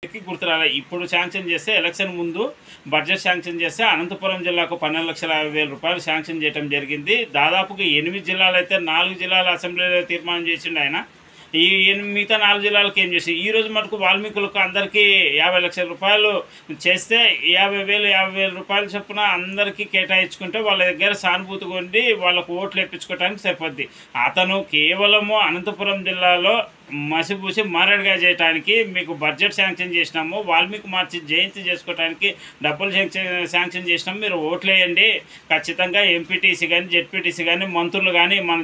ఇప్పటికీ గుర్తురాలే. ఇప్పుడు శాంక్షన్ చేస్తే ఎలక్షన్ ముందు బడ్జెట్ శాంక్షన్ చేస్తే అనంతపురం జిల్లాకు 12,50,000 శాంక్షన్ చేయడం జరిగింది. దాదాపుగా 8 జిల్లాలు అయితే 4 జిల్లాల అసెంబ్లీలో తీర్మానం చేసిండు ఆయన. ఈ మిగతా 4 జిల్లాలకు ఏం చేసి ఈరోజు మటుకు వాల్మీకులకు అందరికీ 50,00,000 రూపాయలు చేస్తే 50,000 రూపాయలు చొప్పున అందరికీ కేటాయించుకుంటే వాళ్ళ దగ్గర సానుభూతి కొండి వాళ్ళకు ఓట్లు వేయించుకోవడానికి సరిపోద్ది. అతను కేవలము అనంతపురం జిల్లాలో మసిపూసి మారడిగా చేయడానికి మీకు బడ్జెట్ శాంక్షన్ చేసినాము, వాల్మీకి మార్చి జయంతి చేసుకోవడానికి డబ్బులు శాంక్షన్ చేసినాము, మీరు ఓట్లేయండి, ఖచ్చితంగా ఎంపీటీసీ కానీ జెడ్పీటీసీ కానీ మంత్రులు కానీ మన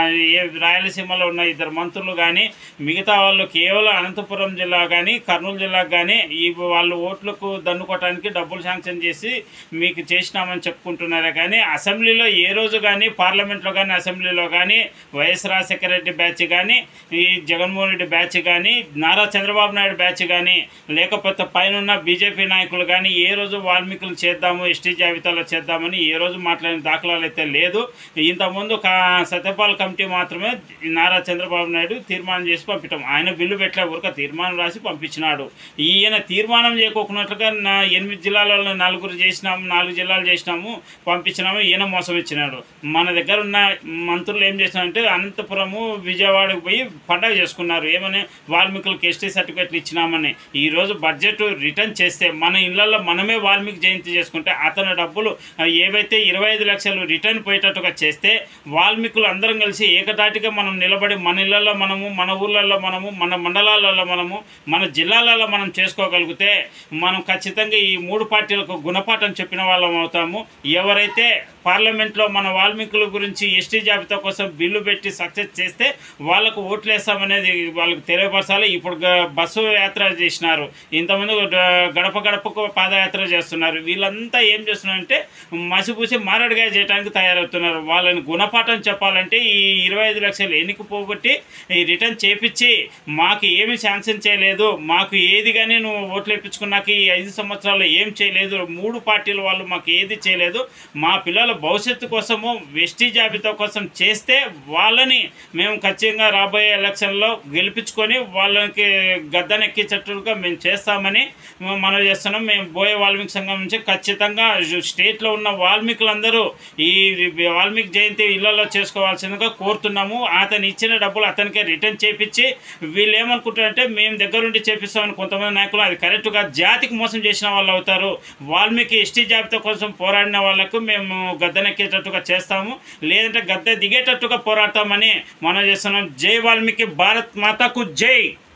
రాయలసీమలో ఉన్న 2 మంత్రులు కానీ మిగతా వాళ్ళు కేవలం అనంతపురం జిల్లా కానీ కర్నూలు జిల్లాకు కానీ ఈ వాళ్ళు ఓట్లకు దన్నుకోవటానికి డబ్బులు శాంక్షన్ చేసి మీకు చేసినామని చెప్పుకుంటున్నారే కానీ అసెంబ్లీలో ఏ రోజు కానీ పార్లమెంట్లో కానీ అసెంబ్లీలో కానీ వైఎస్ రాజశేఖర రెడ్డి బ్యాచ్ కానీ ఈ జగన్మోహన్ రెడ్డి బ్యాచ్ కానీ నారా చంద్రబాబు నాయుడు బ్యాచ్ కానీ లేకపోతే పైన బీజేపీ నాయకులు కానీ ఏ రోజు వాల్మీకులు చేద్దాము ఎస్టీ జాబితాలో చేద్దామని ఏ రోజు మాట్లాడిన దాఖలాలు అయితే లేదు. ఇంతకుముందు సత్యపాల్ కమిటీ మాత్రమే నారా చంద్రబాబు నాయుడు తీర్మానం చేసి పంపించాం. ఆయన బిల్లు పెట్టలే, ఊరిక తీర్మానం రాసి పంపించినాడు. ఈయన తీర్మానం చేయకోకున్నట్లుగా 8 జిల్లాలలో 4 చేసినాము, 4 జిల్లాలు చేసినాము పంపించినాము, ఈయన మోసం ఇచ్చినాడు. మన దగ్గర ఉన్న మంత్రులు ఏం చేసినారంటే అనంతపురము విజయవాడకు పోయి పండగ చేసుకున్నారు. ఏమని వాల్మీకులకు ఎస్టీ సర్టిఫికేట్లు ఇచ్చినామని. ఈరోజు బడ్జెట్ రిటర్న్ చేస్తే మన ఇళ్లలో మనమే వాల్మీకి జయంతి చేసుకుంటే అతని డబ్బులు ఏవైతే 25 లక్షలు రిటర్న్ పోయేటట్టుగా చేస్తే వాల్మీకులు అందరం కలిసి ఏకదాటిగా మనం నిలబడి మన ఇళ్లలో మనము మన ఊళ్ళల్లో మనము మన మండలాలలో మనము మన జిల్లాలలో మనం చేసుకోగలిగితే మనం ఖచ్చితంగా ఈ 3 పార్టీలకు గుణపాఠం చెప్పిన వాళ్ళం అవుతాము. ఎవరైతే పార్లమెంట్లో మన వాల్మీకుల గురించి ఎస్టీ జాబితా కోసం బిల్లు పెట్టి సక్సెస్ చేస్తే వాళ్ళకు ఓట్లేస్తామనేది వాళ్ళకు తెలియపరచాలి. ఇప్పుడు బస్సు యాత్ర చేసినారు, ఇంతకుముందు గడప గడపకు పాదయాత్ర చేస్తున్నారు. వీళ్ళంతా ఏం చేస్తున్నారంటే మసిపూసి మారడిగా చేయడానికి తయారవుతున్నారు. వాళ్ళని గుణపాఠం చెప్పాలంటే ఈ 25 లక్షలు ఎన్నిక పోగొట్టి ఈ రిటర్న్ చేపించి మాకు ఏమి శాంక్షన్ చేయలేదు, మాకు ఏది కానీ నువ్వు ఓట్లు వేయించుకున్నాక ఈ 5 సంవత్సరాలు ఏం చేయలేదు, 3 పార్టీల వాళ్ళు మాకు ఏది చేయలేదు, మా పిల్లల భవిష్యత్తు కోసము ఎస్టీ జాబితా కోసం చేస్తే వాళ్ళని మేము ఖచ్చితంగా రాబోయే ఎలక్షన్లో గెలిపించుకొని వాళ్ళకి గద్దెనెక్కించేట్టుగా మేము చేస్తామని మనం చేస్తున్నాం. మేము బోయే వాల్మీకి సంఘం నుంచి ఖచ్చితంగా స్టేట్లో ఉన్న వాల్మీకులందరూ ఈ వాల్మీకి జయంతి ఇళ్లలో చేసుకోవాల్సిందిగా కోరుతున్నాము. అతను ఇచ్చిన డబ్బులు అతనికే రిటర్న్ చేపించి వీళ్ళు ఏమనుకుంటారంటే మేము దగ్గరుండి చేపిస్తామని కొంతమంది నాయకులు, అది కరెక్ట్గా జాతికి మోసం చేసిన వాళ్ళు అవుతారు. వాల్మీకి ఎస్టీ జాబితా కోసం పోరాడిన వాళ్ళకు మేము గద్దెనెక్కేటట్టుగా చేస్తాము, లేదంటే గద్దె దిగేటట్టుగా పోరాడతామని మనం చేస్తున్నాం. జై వాల్మీకి, భారత్ మాతాకు జై.